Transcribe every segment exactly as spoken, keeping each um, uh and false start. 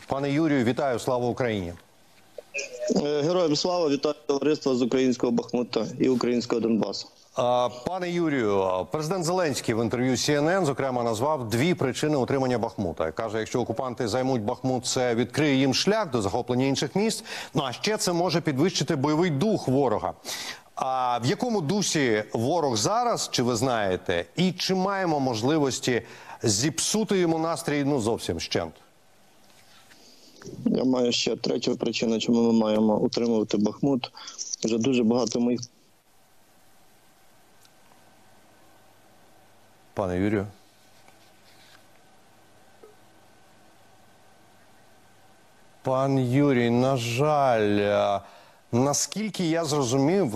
Пане Юрію, вітаю, слава Україні. Героям слава, вітаю товариство з українського Бахмута і українського Донбасу. Пане Юрію, президент Зеленський в інтерв'ю Сі Ен Ен, зокрема, назвав дві причини утримання Бахмута. Каже, якщо окупанти займуть Бахмут, це відкриє їм шлях до захоплення інших міст. Ну, а ще це може підвищити бойовий дух ворога. А в якому дусі ворог зараз, чи ви знаєте, і чи маємо можливості зіпсути йому настрій, ну, зовсім щент? Я маю ще третю причину, чому ми маємо утримувати Бахмут. Вже дуже багато моїх... Пане Юрію. Пан Юрій, на жаль, наскільки я зрозумів,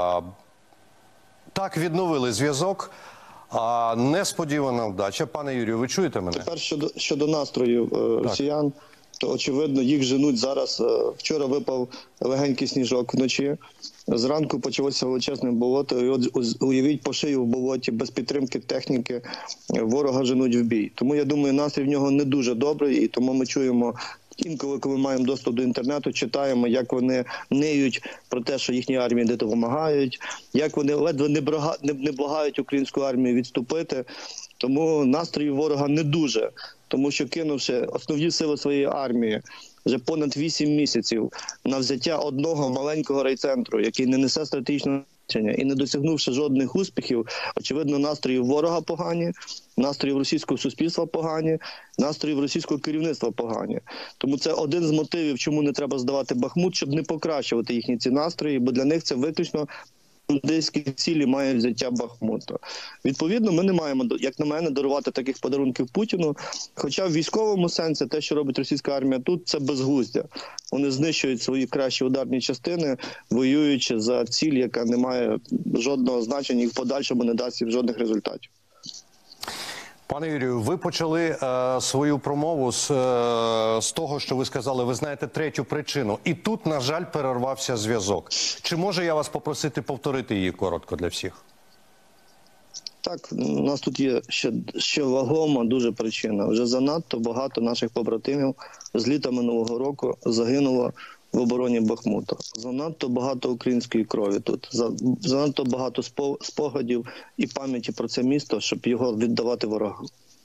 так відновили зв'язок. Несподівана вдача. Пане Юрію, ви чуєте мене? Тепер щодо, щодо настрою росіян, то, очевидно, їх женуть зараз. Вчора випав легенький сніжок вночі. Зранку почалося величезне болото. І от уявіть, по шию в болоті, без підтримки техніки ворога женуть в бій. Тому, я думаю, настрій в нього не дуже добрий. І тому ми чуємо, інколи, коли маємо доступ до інтернету, читаємо, як вони ниють про те, що їхні армії не допомагають, як вони ледве не, брага... не благають українську армію відступити. Тому настрій ворога не дуже. Тому що, кинувши основні сили своєї армії вже понад вісім місяців на взяття одного маленького райцентру, який не несе стратегічного значення, і не досягнувши жодних успіхів, очевидно, настрої ворога погані, настрої російського суспільства погані, настрої російського керівництва погані. Тому це один з мотивів, чому не треба здавати Бахмут, щоб не покращувати їхні ці настрої, бо для них це виключно бандитські цілі має взяття Бахмута. Відповідно, ми не маємо, як на мене, дарувати таких подарунків Путіну. Хоча в військовому сенсі те, що робить російська армія тут, це безглуздя. Вони знищують свої кращі ударні частини, воюючи за ціль, яка не має жодного значення і в подальшому не дасть їм жодних результатів. Пане Юрію, ви почали е, свою промову з, е, з того, що ви сказали, ви знаєте третю причину. І тут, на жаль, перервався зв'язок. Чи може я вас попросити повторити її коротко для всіх? Так, у нас тут є ще, ще вагома дуже причина. Вже занадто багато наших побратимів з літа минулого року загинуло в обороні Бахмута. Занадто багато української крові тут. Занадто багато спогадів і пам'яті про це місто, щоб його віддавати ворогу.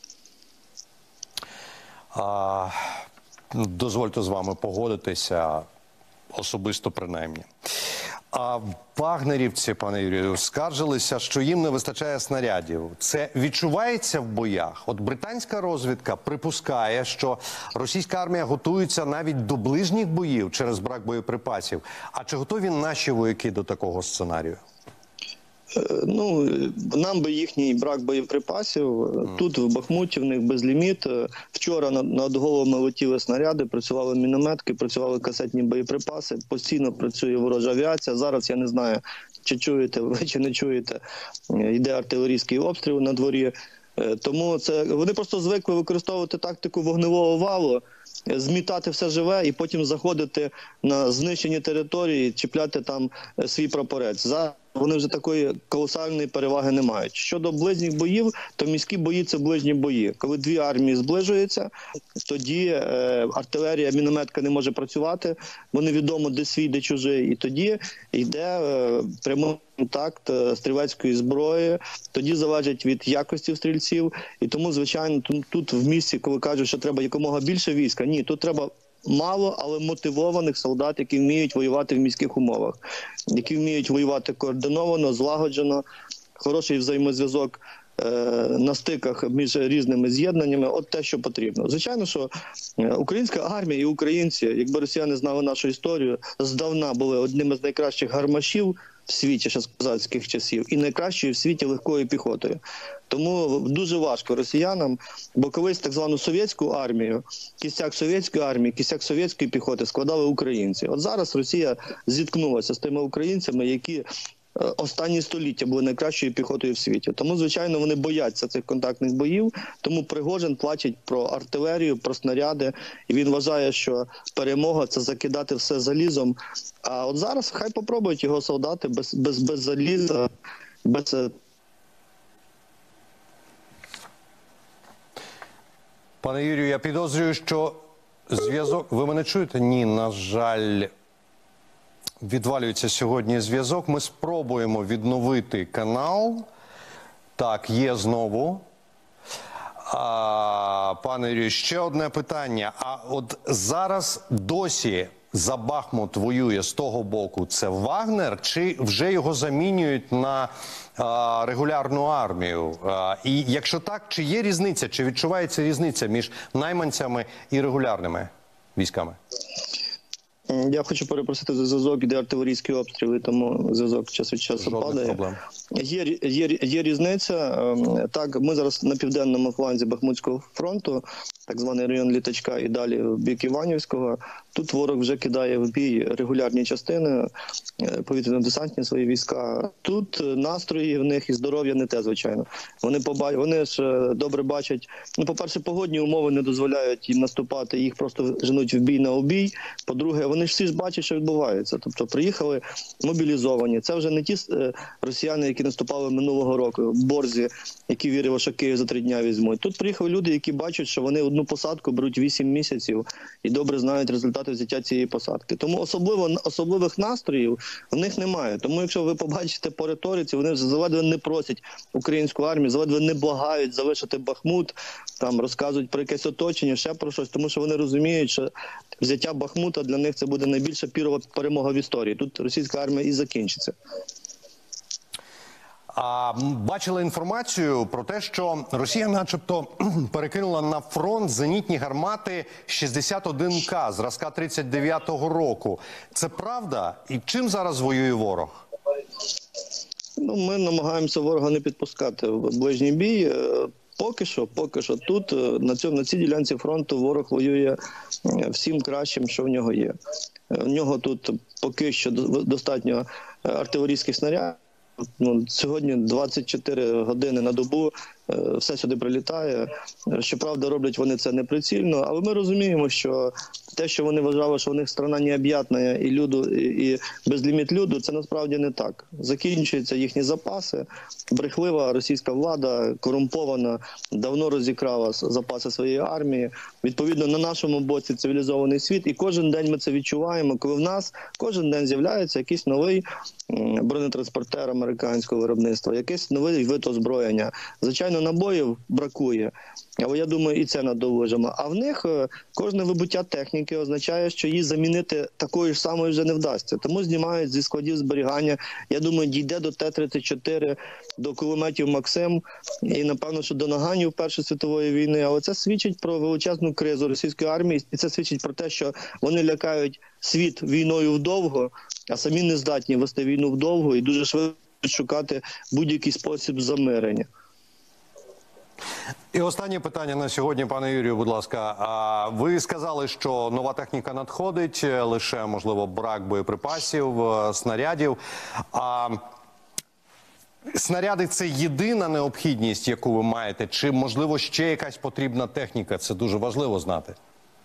А, дозвольте з вами погодитися, особисто принаймні. А вагнерівці, пане Юрію, скаржилися, що їм не вистачає снарядів. Це відчувається в боях? От британська розвідка припускає, що російська армія готується навіть до ближніх боїв через брак боєприпасів. А чи готові наші вояки до такого сценарію? Ну, нам би їхній брак боєприпасів. Mm. Тут в Бахмуті в них безліміт. Вчора над головами летіли снаряди, працювали мінометки, працювали касетні боєприпаси. Постійно працює ворожа авіація. Зараз я не знаю, чи чуєте ви, чи не чуєте. Йде артилерійський обстріл на дворі. Тому це вони просто звикли використовувати тактику вогневого валу, змітати все живе і потім заходити на знищені території, чіпляти там свій прапорець. Зараз вони вже такої колосальної переваги не мають. Щодо ближніх боїв, то міські бої – це ближні бої. Коли дві армії зближуються, тоді е, артилерія, мінометка не може працювати, бо невідомо, де свій, де чужий. І тоді йде е, прямий контакт е, стрілецької зброї, тоді залежить від якості стрільців. І тому, звичайно, тут, тут в місті, коли кажуть, що треба якомога більше війська, ні, тут треба мало, але мотивованих солдат, які вміють воювати в міських умовах, які вміють воювати координовано, злагоджено, хороший взаємозв'язок е, на стиках між різними з'єднаннями. От те, що потрібно. Звичайно, що українська армія і українці, якби росіяни знали нашу історію, здавна були одними з найкращих гармашів в світі ще з козацьких часів і найкращою в світі легкою піхотою. Тому дуже важко росіянам, бо колись так звану совєтську армію, кістяк совєтської армії, кістяк совєтської піхоти складали українці. От зараз Росія зіткнулася з тими українцями, які останні століття були найкращою піхотою в світі. Тому, звичайно, вони бояться цих контактних боїв, тому Пригожин плачить про артилерію, про снаряди, і він вважає, що перемога – це закидати все залізом. А от зараз хай попробують його солдати без, без, без заліза, без... Пане Юрію, я підозрюю, що Зв'язок. Ви мене чуєте? Ні, на жаль, відвалюється сьогодні зв'язок. Ми спробуємо відновити канал. Так, є знову. А, пане Юрію, ще одне питання. А от зараз досі за Бахмут воює з того боку це Вагнер, чи вже його замінюють на а, регулярну армію? А, і якщо так, чи є різниця, чи відчувається різниця між найманцями і регулярними військами? Я хочу перепросити за зв'язок, іде артилерійські обстріли, тому зв'язок час від часу Жодних падає. проблем. Є, є, є різниця. Так, ми зараз на південному фланзі Бахмутського фронту, так званий район Літачка і далі в бік Іванівського. Тут ворог вже кидає в бій регулярні частини, повітряно-десантні свої війська. Тут настрої в них і здоров'я не те, звичайно. Вони побач... вони ж добре бачать. Ну, по-перше, погодні умови не дозволяють їм наступати, їх просто женуть в бій на обій. По-друге, вони ж всі ж бачать, що відбувається. Тобто приїхали мобілізовані. Це вже не ті росіяни, які наступали минулого року, борзі, які вірили, що Київ за три дня візьмуть. Тут приїхали люди, які бачать, що вони одну посадку беруть вісім місяців і добре знають результати взяття цієї посадки. Тому особливо особливих настроїв в них немає. Тому якщо ви побачите по риториці, вони заледве не просять українську армію, заледве не благають залишити Бахмут, там розказують про якесь оточення, ще про щось, тому що вони розуміють, що взяття Бахмута для них це буде найбільша пірова перемога в історії. Тут російська армія і закінчиться. А бачили інформацію про те, що Росія начебто перекинула на фронт зенітні гармати шістдесят один К зразка тридцять дев'ятого року. Це правда? І чим зараз воює ворог? Ну, ми намагаємося ворога не підпускати в ближній бій. Поки що, поки що тут, на цьому, на цій ділянці фронту ворог воює всім кращим, що в нього є. В нього тут поки що достатньо артилерійських снарядів. Ну, сьогодні двадцять чотири години на добу все сюди прилітає. Щоправда, роблять вони це неприцільно, але ми розуміємо, що те, що вони вважали, що у них страна необ'ятна і люду, і безліміт люду, це насправді не так. Закінчуються їхні запаси. Брехлива російська влада, корумпована, давно розікрала запаси своєї армії. Відповідно, на нашому боці цивілізований світ. І кожен день ми це відчуваємо, коли в нас кожен день з'являється якийсь новий бронетранспортер американського виробництва, якийсь новий вид озброєння. Звичайно, набоїв бракує, але я думаю, і це надолужимо. А в них кожне вибуття техніки означає, що її замінити такою ж самою вже не вдасться. Тому знімають зі складів зберігання. Я думаю, дійде до Т тридцять чотири, до кулеметів «Максим» і, напевно, що до наганів Першої світової війни. Але це свідчить про величезну кризу російської армії. І це свідчить про те, що вони лякають світ війною вдовго, а самі не здатні вести війну вдовго і дуже швидко шукати будь-який спосіб замирення. І останнє питання на сьогодні, пане Юрію, будь ласка. А ви сказали, що нова техніка надходить, лише, можливо, брак боєприпасів, снарядів. А снаряди – це єдина необхідність, яку ви маєте? Чи, можливо, ще якась потрібна техніка? Це дуже важливо знати.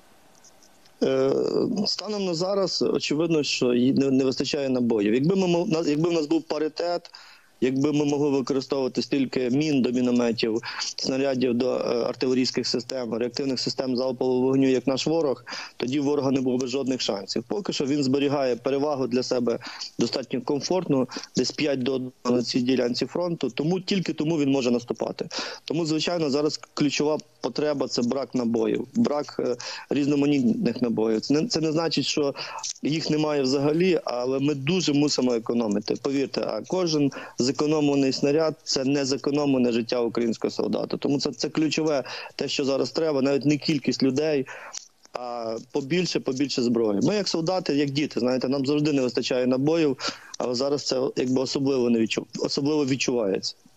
Станом на зараз, очевидно, що їй не вистачає набоїв. Якби, ми, якби в нас був паритет, якби ми могли використовувати стільки мін до мінометів, снарядів до артилерійських систем, реактивних систем залпового вогню, як наш ворог, тоді в ворога не було б жодних шансів. Поки що він зберігає перевагу для себе достатньо комфортну, десь п'ять до одного на цій ділянці фронту, тому тільки тому він може наступати. Тому, звичайно, зараз ключова потреба – це брак набоїв, брак різноманітних набоїв. Це не, це не значить, що їх немає взагалі, але ми дуже мусимо економити. Повірте, а кожен зекономлений снаряд – це не зекономлене життя українського солдата. Тому це, це ключове те, що зараз треба, навіть не кількість людей, а побільше, побільше зброї. Ми як солдати, як діти, знаєте, нам завжди не вистачає набоїв, але зараз це якби особливо, не відчув, особливо відчувається.